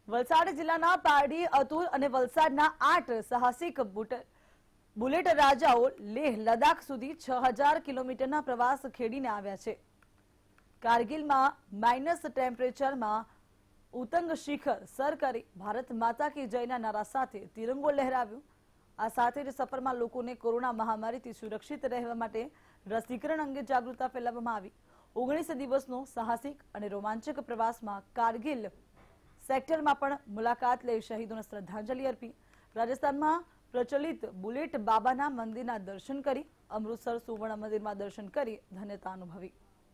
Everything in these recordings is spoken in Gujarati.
વલસાડ જિલ્લાના પારડી, અતુલ અને વલસાડના 8 સાહસિક બુલેટ રાજાઓ લેહ લદાખ સુધી 6000 કિલોમીટરના પ્રવાસ ખેડીને આવ્યા છે। કારગિલમાં માઇનસ ટેમ્પરેચરમાં ઉતંગ શિખર સર કરી ભારત માતા કી જયના નારા સાથે તિરંગો લહેરાવ્યો। આ સાથે જ સફરમાં લોકોને કોરોના મહામારીથી સુરક્ષિત રહેવા માટે રસીકરણ અંગે જાગૃતતા ફેલાવવામાં આવી। 19 દિવસનો સાહસિક અને રોમાંચક પ્રવાસમાં કારગિલ સેક્ટરમાં પણ મુલાકાત લઈ શહીદોને શ્રદ્ધાંજલિ અર્પી। રાજસ્થાનમાં પ્રચલિત બુલેટ બાબાના મંદિરના દર્શન કરી અમૃતસર સુવર્ણ મંદિરમાં દર્શન કરી ધન્યતા અનુભવી।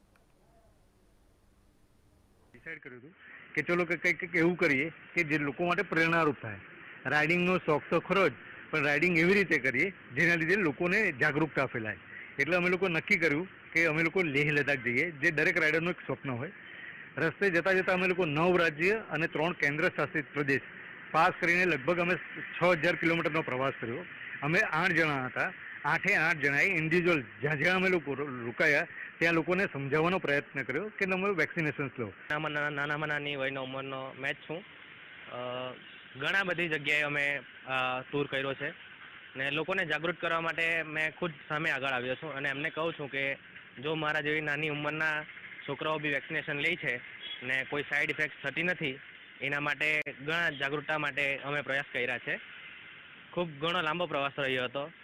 डिसाइड કર્યું હતું કે ચલો કંઈક એવું કરીએ કે જે લોકો માટે પ્રેરણારૂપ થાય। રાઇડિંગનો શોખ તો ખરો જ, પણ રાઇડિંગ એવી રીતે કરીએ જેના લીધે લોકોને જાગૃતતા ફેલાય। એટલે અમે લોકો નક્કી કર્યું કે અમે લોકો લેહ લદાખ જઈએ, જે દરેક રાઇડરનું એક સ્વપ્ન હોય। રસ્તે જતા જતા અમે લોકો 9 રાજ્ય અને 3 કેન્દ્ર શાસિત પ્રદેશ પાસ કરીને લગભગ અમે 6000 કિલોમીટરનો પ્રવાસ કર્યો। અમે 8 જણા હતા। 8 જણાએ ઇન્ડિવિજ્યુઅલ જ્યાં જ્યાં અમે લોકો રોકાયા ત્યાં લોકોને સમજાવવાનો પ્રયત્ન કર્યો કે તમે વેક્સિનેશન્સ લો। નાનામાં નાની વયનો ઉંમરનો મેચ છું। ઘણા બધી જગ્યાએ અમે ટૂર કર્યો છે ને લોકોને જાગૃત કરવા માટે મેં ખુદ સામે આગળ આવ્યો છું અને એમને કહું છું કે જો મારા જેવી નાની ઉંમરના છોકરાઓ બી વેક્સિનેશન લે છે ને કોઈ સાઈડ ઇફેક્ટ થતી નથી, એના માટે ઘણા જાગૃતતા માટે અમે પ્રયાસ કર્યા છે। ખૂબ ઘણો લાંબો પ્રવાસ રહ્યો હતો।